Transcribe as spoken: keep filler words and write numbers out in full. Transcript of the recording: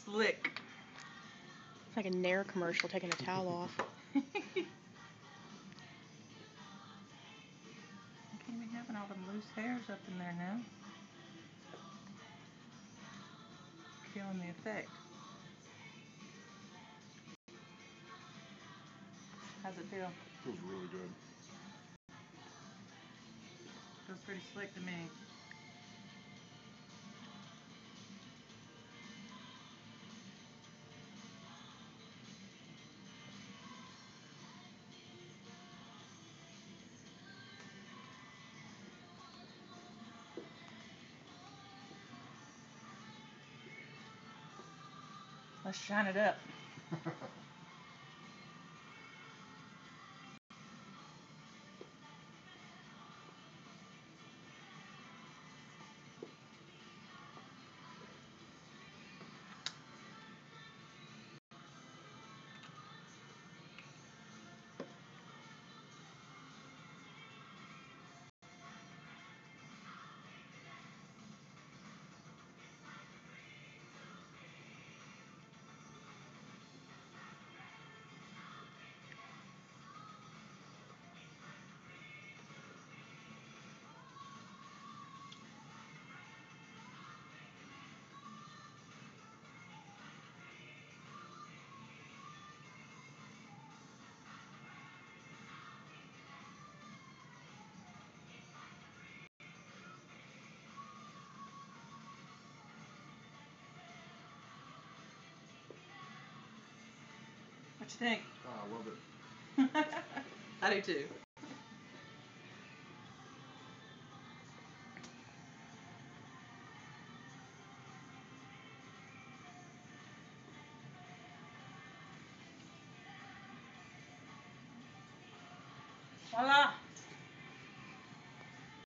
slick. It's like a Nair commercial taking a towel off. I can't be having all them loose hairs up in there now. Killing the effect. How's it feel? Feels really good. Feels pretty slick to me. Let's shine it up. What you think? Oh, I love it. I do too. Voila!